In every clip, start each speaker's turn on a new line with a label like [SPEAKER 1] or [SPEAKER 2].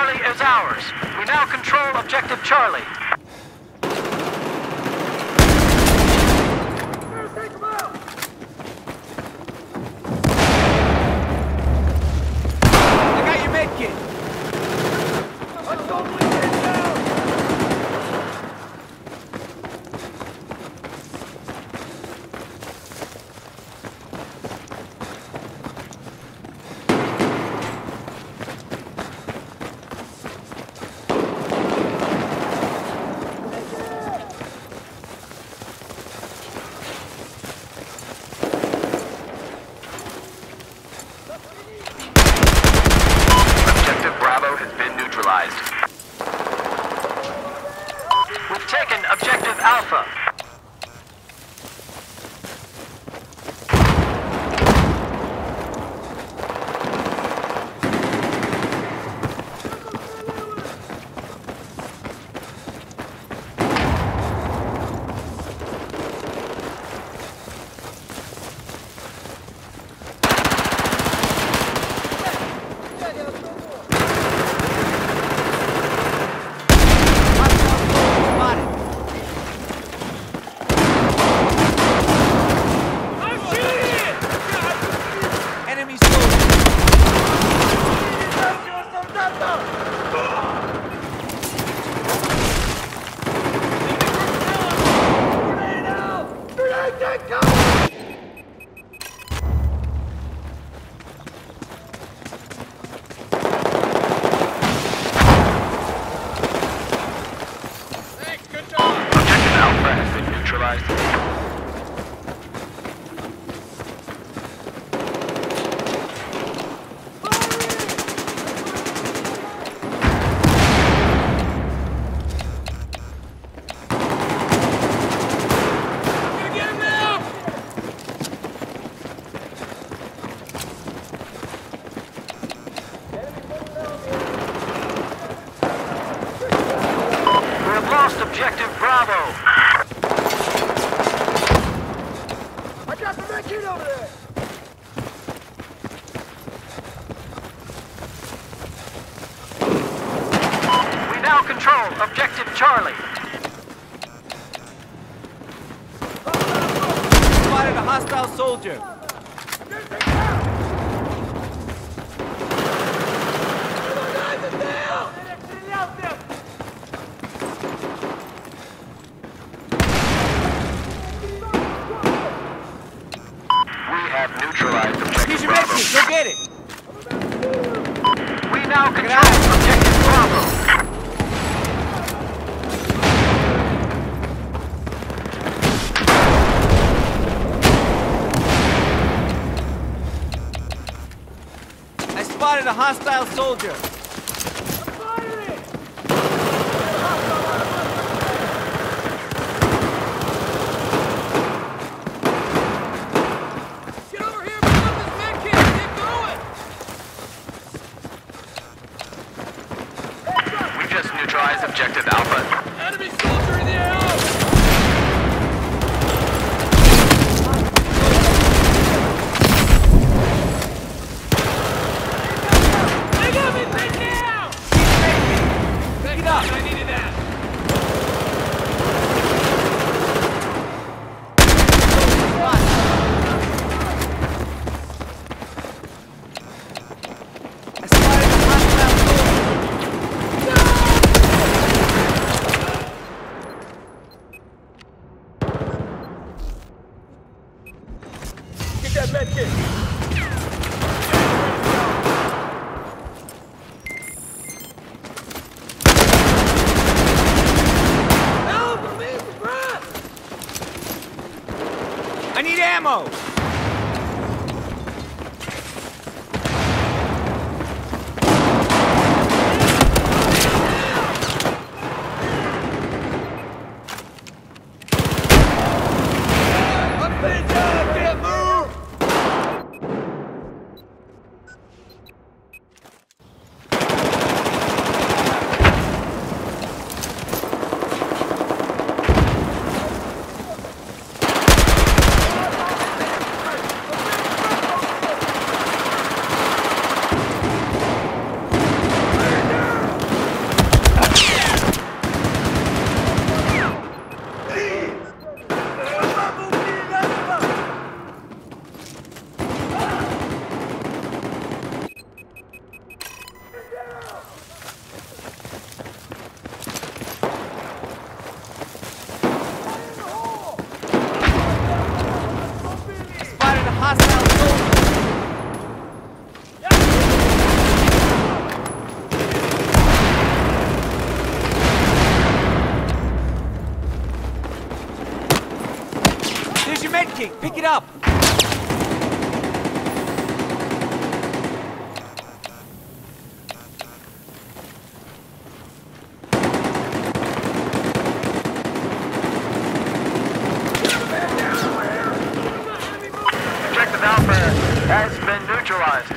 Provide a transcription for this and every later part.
[SPEAKER 1] Charlie is ours. We now control Objective Charlie.
[SPEAKER 2] Take him out!
[SPEAKER 3] I got your medkit!
[SPEAKER 2] Let's go, please, get down!
[SPEAKER 1] We've taken Objective Alpha. Objective Bravo.
[SPEAKER 2] I got the med kit over there!
[SPEAKER 1] We now control Objective Charlie.
[SPEAKER 3] Spotted a hostile soldier.
[SPEAKER 1] Neutralized Objective
[SPEAKER 3] Here's your
[SPEAKER 1] Bravo.
[SPEAKER 3] medkit, go get it!
[SPEAKER 1] We now control Objective Bravo.
[SPEAKER 3] I spotted a hostile soldier.
[SPEAKER 1] Neutralize Objective Alpha.
[SPEAKER 2] Enemy soldier in the air! They got me right now!
[SPEAKER 3] Pick it up!
[SPEAKER 2] I needed that!
[SPEAKER 3] I spotted a hostile soldier.
[SPEAKER 2] Get that med kit! Help me, Brad!
[SPEAKER 3] I need ammo! medkit! Pick it up!
[SPEAKER 1] Objective Alpha has been neutralized.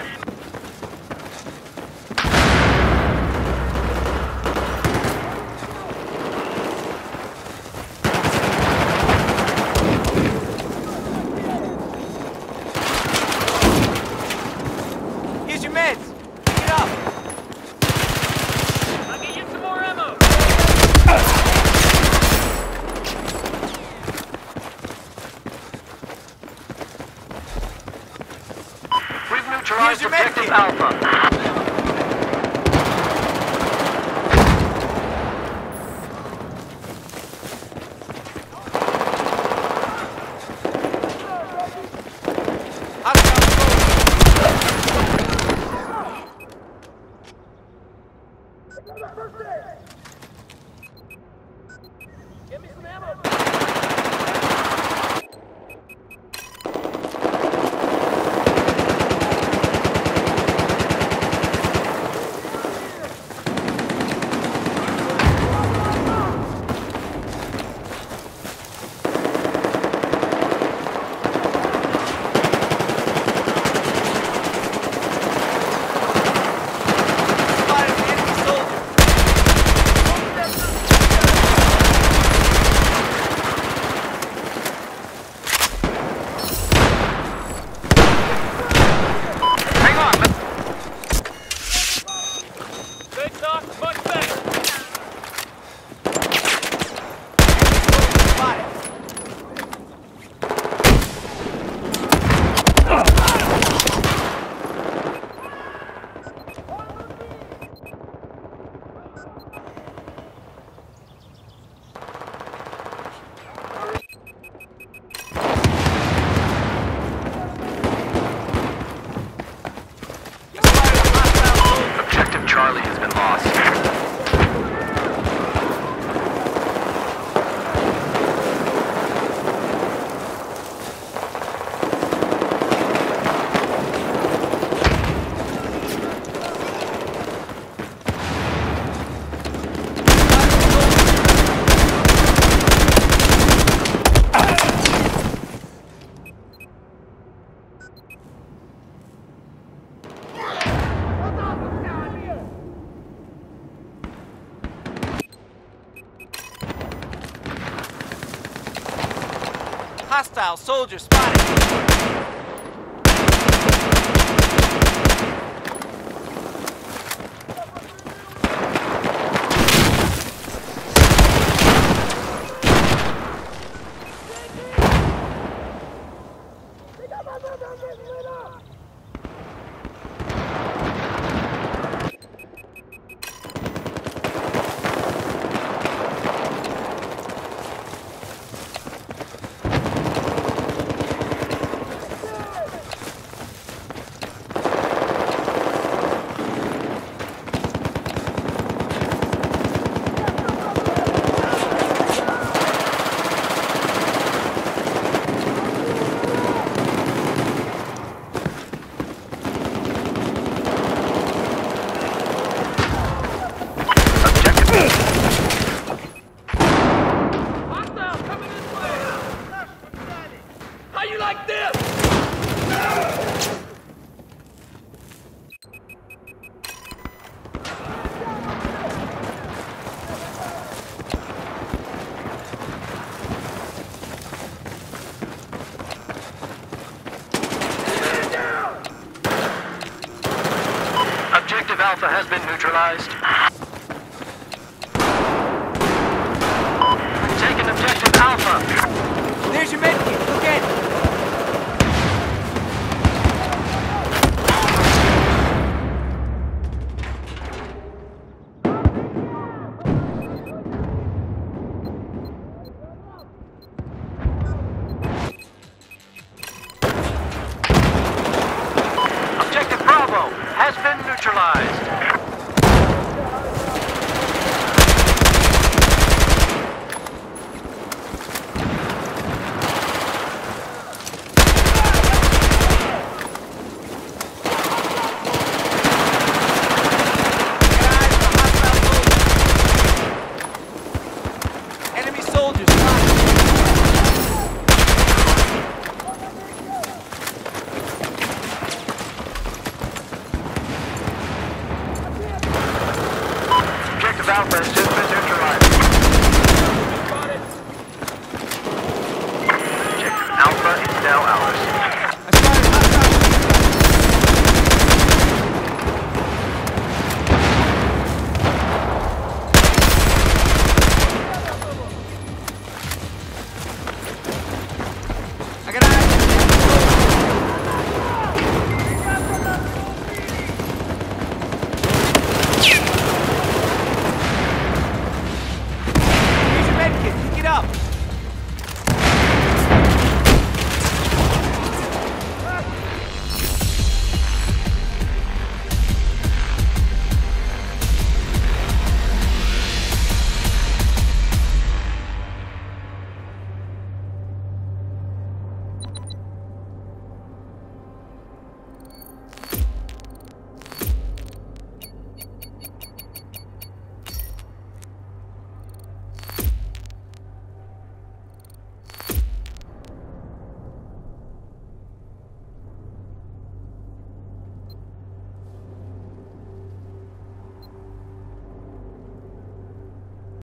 [SPEAKER 3] Here's your meds! Pick it up!
[SPEAKER 2] I'll get you some more ammo.
[SPEAKER 1] We've neutralized
[SPEAKER 3] Here's your
[SPEAKER 1] Objective
[SPEAKER 3] medkit.
[SPEAKER 1] Alpha.
[SPEAKER 3] Hostile soldier!
[SPEAKER 2] Give me some ammo.
[SPEAKER 3] Spotted an enemy soldier!
[SPEAKER 1] Hang on, let's...
[SPEAKER 2] Good talk, much better.
[SPEAKER 3] Spotted!
[SPEAKER 1] Objective Charlie has been lost.
[SPEAKER 3] Hostile soldier spotted!
[SPEAKER 2] Hostile coming this way. How you like this?
[SPEAKER 1] Objective Alpha has been neutralized. We've taken Objective Alpha.
[SPEAKER 3] There's your medkit! Go get it!
[SPEAKER 1] Objective Bravo has been neutralized. Alpha is